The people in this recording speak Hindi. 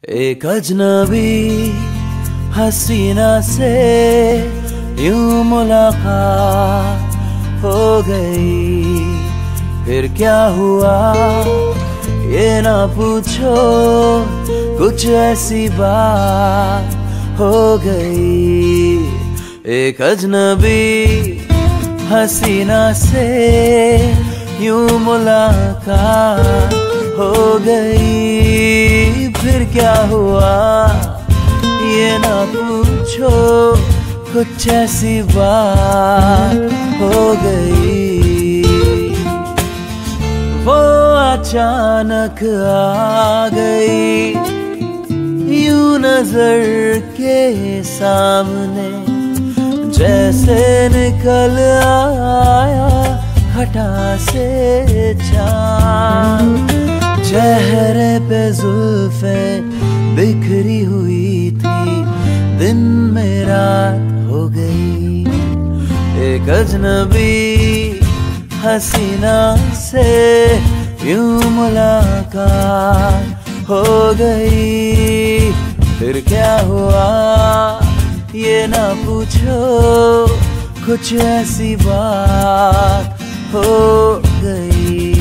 एक अजनबी हसीना से यूं मुलाकात हो गई। फिर क्या हुआ ये ना पूछो, कुछ ऐसी बात हो गई। एक अजनबी हसीना से यूं मुलाकात हो गई। फिर क्या हुआ ये ना पूछो, कुछ ऐसी बात हो गई। वो अचानक आ गई यूं नजर के सामने, जैसे निकल आया घटा से चाँद। चेहरे पे जुल्फें बिखरी हुई थी, दिन में रात हो गई। एक अजनबी हसीना से यूं मुलाकात हो गई। फिर क्या हुआ ये ना पूछो, कुछ ऐसी बात हो गई।